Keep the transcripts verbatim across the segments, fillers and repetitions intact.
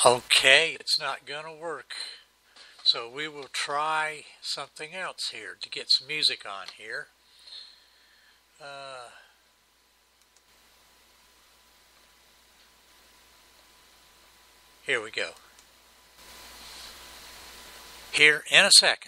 Okay, it's not going to work. So we will try something else here to get some music on here. Uh, here we go. Here in a second.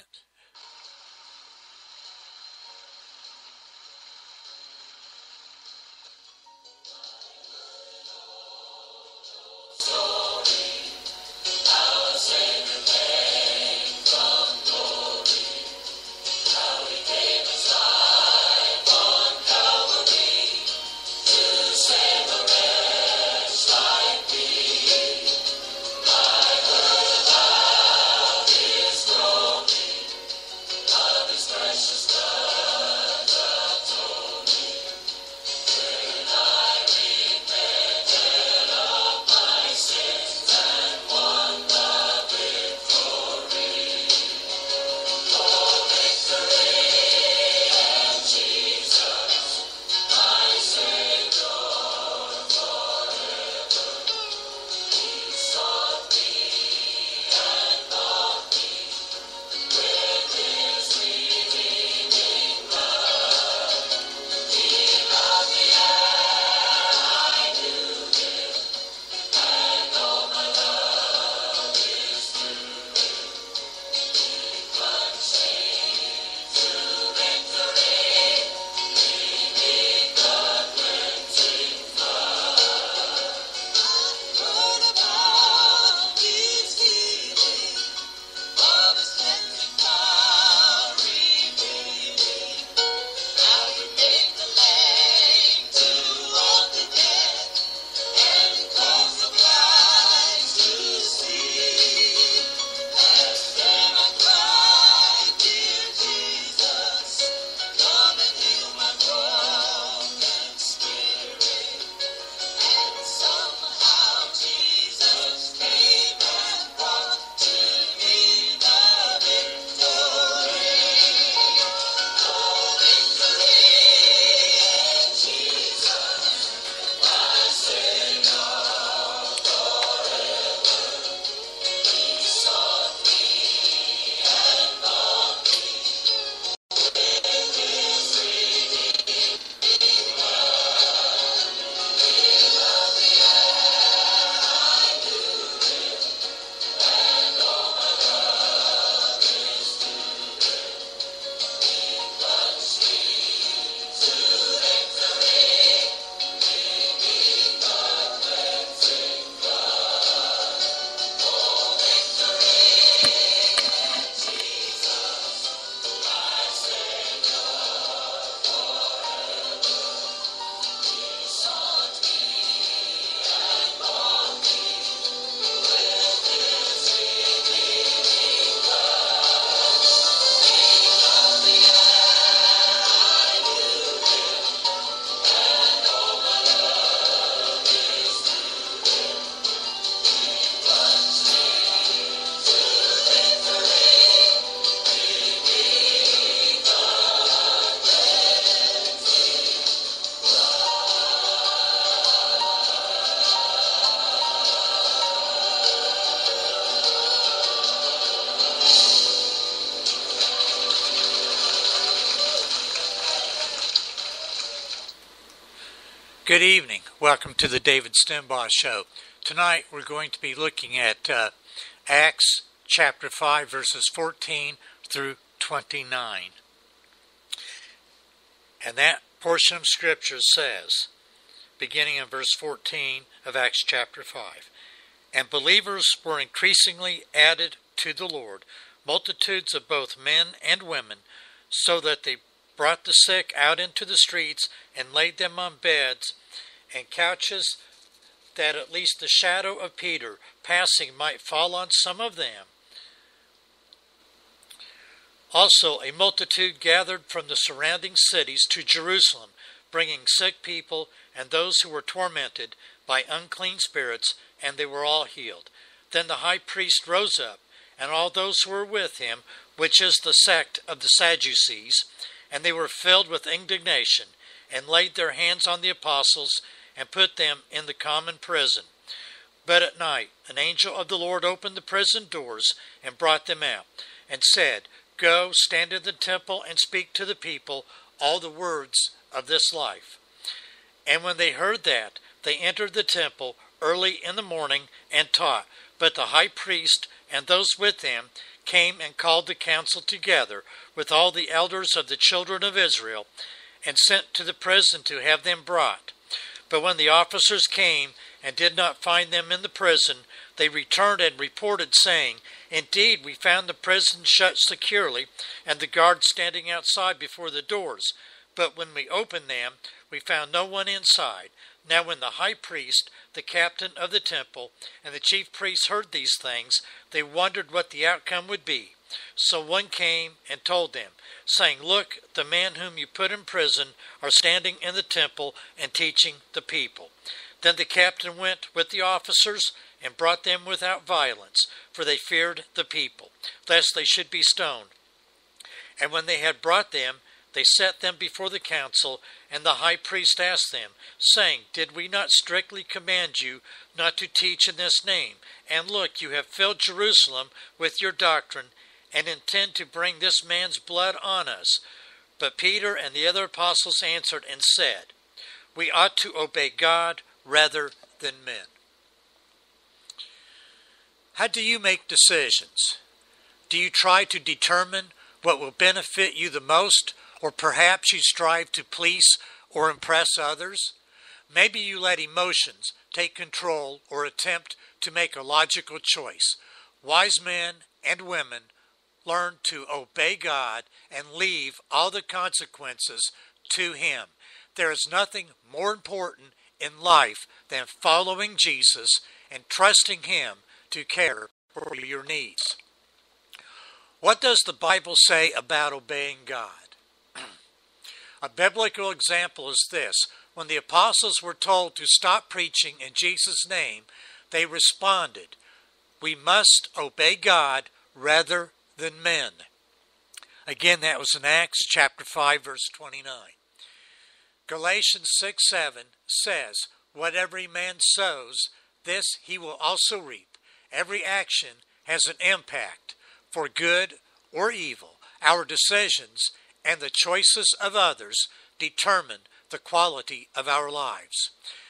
Good evening. Welcome to the David Stembaugh Show. Tonight we're going to be looking at uh, Acts chapter five, verses fourteen through twenty-nine. And that portion of Scripture says, beginning in verse fourteen of Acts chapter five, "And believers were increasingly added to the Lord, multitudes of both men and women, so that they brought the sick out into the streets and laid them on beds and couches, that at least the shadow of Peter passing might fall on some of them. Also a multitude gathered from the surrounding cities to Jerusalem, bringing sick people and those who were tormented by unclean spirits, and they were all healed. Then the high priest rose up, and all those who were with him, which is the sect of the Sadducees, and they were filled with indignation, and laid their hands on the apostles, and put them in the common prison. But at night an angel of the Lord opened the prison doors and brought them out, and said, Go, stand in the temple, and speak to the people all the words of this life. And when they heard that, they entered the temple early in the morning and taught. But the high priest and those with him came and called the council together with all the elders of the children of Israel, and sent to the prison to have them brought. But when the officers came and did not find them in the prison, they returned and reported, saying, Indeed, we found the prison shut securely, and the guards standing outside before the doors. But when we opened them, we found no one inside. Now when the high priest, the captain of the temple, and the chief priests heard these things, they wondered what the outcome would be. So one came and told them, saying, Look, the men whom you put in prison are standing in the temple and teaching the people. Then the captain went with the officers and brought them without violence, for they feared the people, lest they should be stoned. And when they had brought them, they set them before the council, and the high priest asked them, saying, Did we not strictly command you not to teach in this name? And look, you have filled Jerusalem with your doctrine, and intend to bring this man's blood on us. But Peter and the other apostles answered and said, We ought to obey God rather than men. How do you make decisions? Do you try to determine what will benefit you the most, or perhaps you strive to please or impress others? Maybe you let emotions take control or attempt to make a logical choice. Wise men and women learn to obey God and leave all the consequences to Him. There is nothing more important in life than following Jesus and trusting Him to care for your needs. What does the Bible say about obeying God? A biblical example is this. When the apostles were told to stop preaching in Jesus' name, they responded, We must obey God rather than men. Again, that was in Acts chapter five, verse twenty-nine. Galatians six seven says, What every man sows, this he will also reap. Every action has an impact, for good or evil. Our decisions and the choices of others determine the quality of our lives.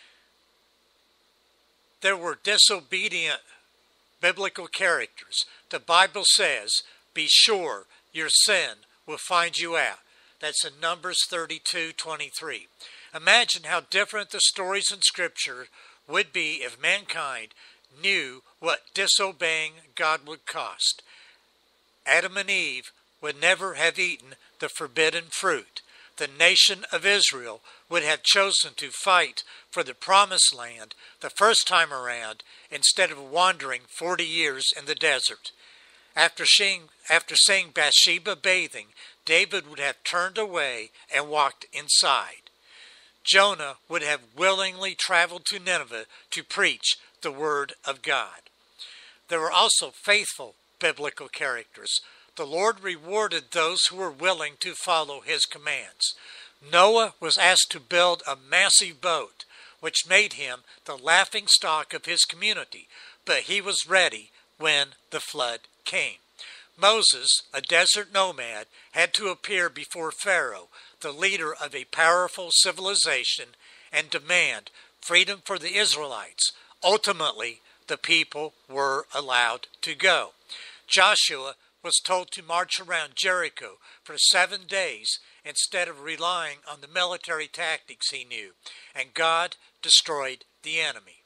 There were disobedient biblical characters. The Bible says, Be sure your sin will find you out. That's in Numbers thirty-two twenty-three. Imagine how different the stories in Scripture would be if mankind knew what disobeying God would cost. Adam and Eve would never have eaten the forbidden fruit. The nation of Israel would have chosen to fight for the promised land the first time around instead of wandering forty years in the desert. After seeing, after seeing Bathsheba bathing, David would have turned away and walked inside. Jonah would have willingly traveled to Nineveh to preach the word of God. There were also faithful biblical characters. The Lord rewarded those who were willing to follow His commands. Noah was asked to build a massive boat, which made him the laughing stock of his community, but he was ready when the flood came. Moses, a desert nomad, had to appear before Pharaoh, the leader of a powerful civilization, and demand freedom for the Israelites. Ultimately, the people were allowed to go. Joshua was told to march around Jericho for seven days instead of relying on the military tactics he knew, and God destroyed the enemy.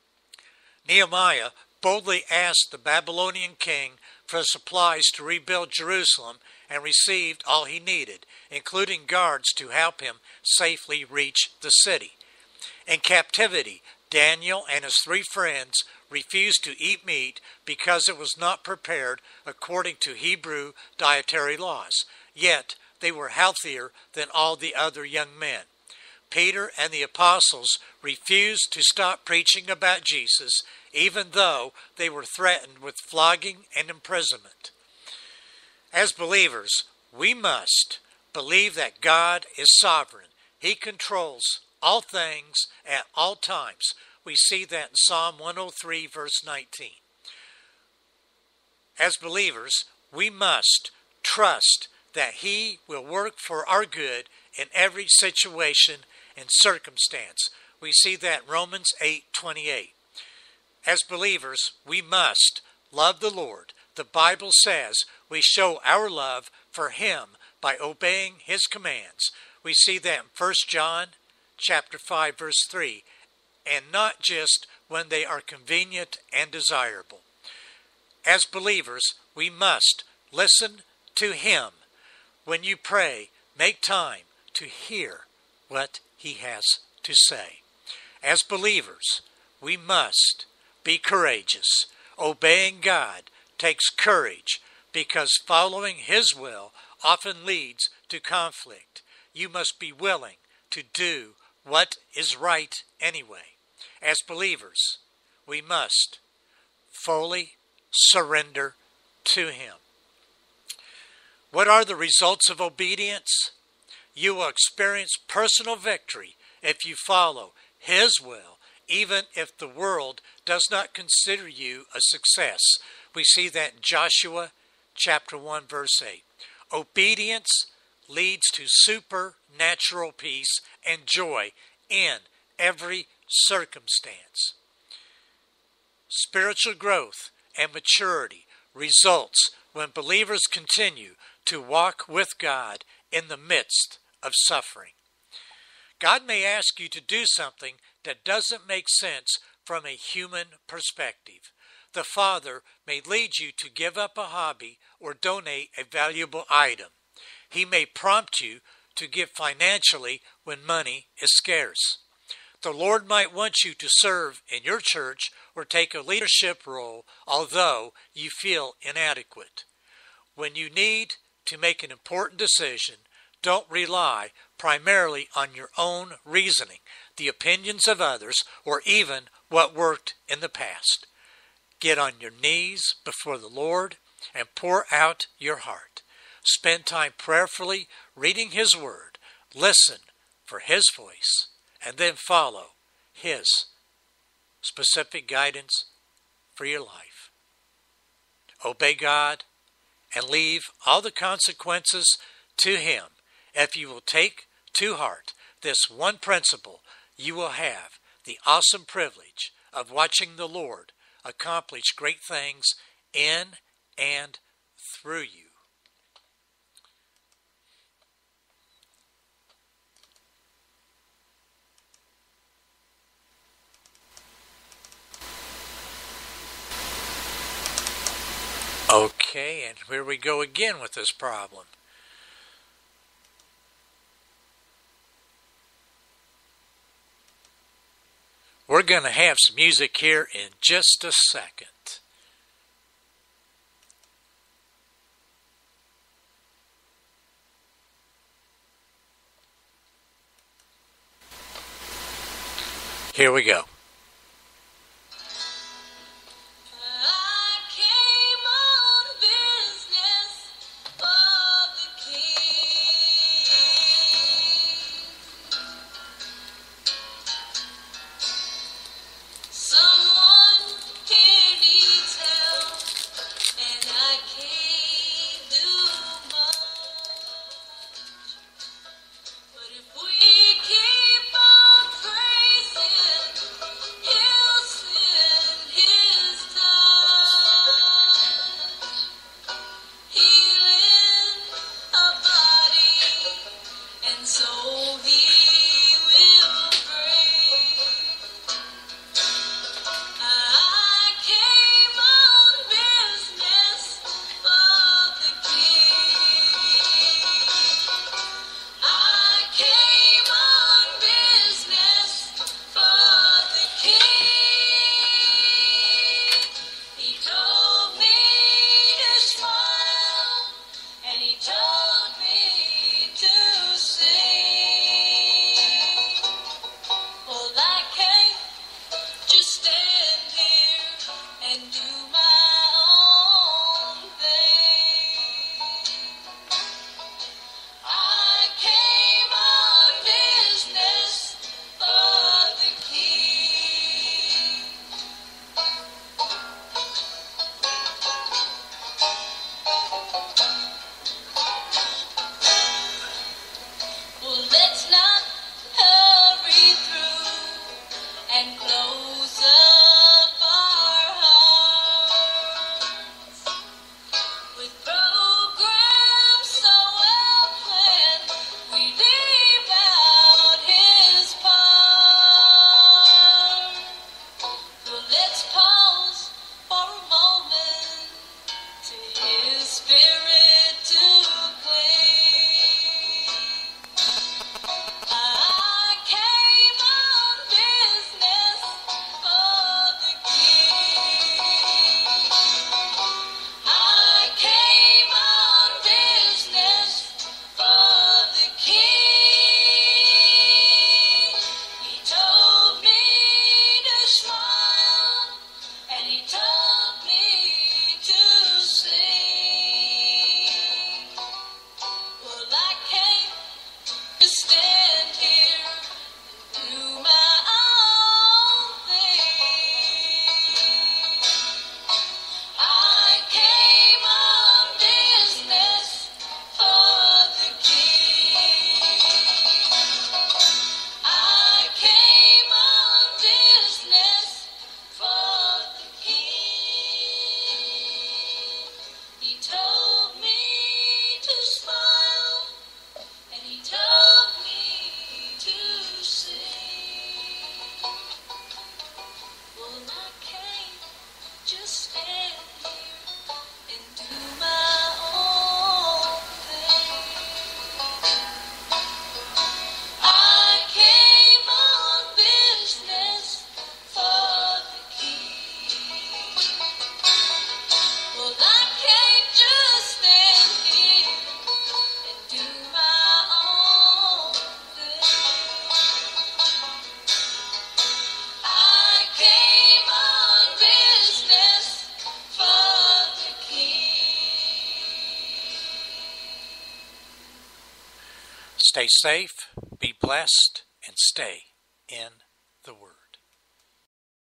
Nehemiah boldly asked the Babylonian king for supplies to rebuild Jerusalem and received all he needed, including guards to help him safely reach the city. In captivity, Daniel and his three friends refused to eat meat because it was not prepared according to Hebrew dietary laws. Yet they were healthier than all the other young men. Peter and the apostles refused to stop preaching about Jesus, even though they were threatened with flogging and imprisonment. As believers, we must believe that God is sovereign. He controls all things at all times. We see that in Psalm one oh three, verse nineteen. As believers, we must trust that He will work for our good in every situation and circumstance. We see that in Romans eight twenty-eight. As believers, we must love the Lord. The Bible says we show our love for Him by obeying His commands. We see that in First John chapter five, verse three, and not just when they are convenient and desirable. As believers, we must listen to Him. When you pray, make time to hear what He has to say. As believers, we must be courageous. Obeying God takes courage because following His will often leads to conflict. You must be willing to do what is right anyway. As believers, we must fully surrender to Him. What are the results of obedience? You will experience personal victory if you follow His will, even if the world does not consider you a success. We see that in Joshua chapter one, verse eight. Obedience leads to supernatural peace and joy in every circumstance. Spiritual growth and maturity results when believers continue to walk with God in the midst of suffering. God may ask you to do something that doesn't make sense from a human perspective. The Father may lead you to give up a hobby or donate a valuable item. He may prompt you to give financially when money is scarce. The Lord might want you to serve in your church or take a leadership role, although you feel inadequate. When you need to make an important decision, don't rely primarily on your own reasoning, the opinions of others, or even what worked in the past. Get on your knees before the Lord and pour out your heart. Spend time prayerfully reading His Word. Listen for His voice, and then follow His specific guidance for your life. Obey God and leave all the consequences to Him. If you will take to heart this one principle, you will have the awesome privilege of watching the Lord accomplish great things in and through you. Okay, and here we go again with this problem. We're going to have some music here in just a second. Here we go. Stay safe, be blessed, and stay in the Word.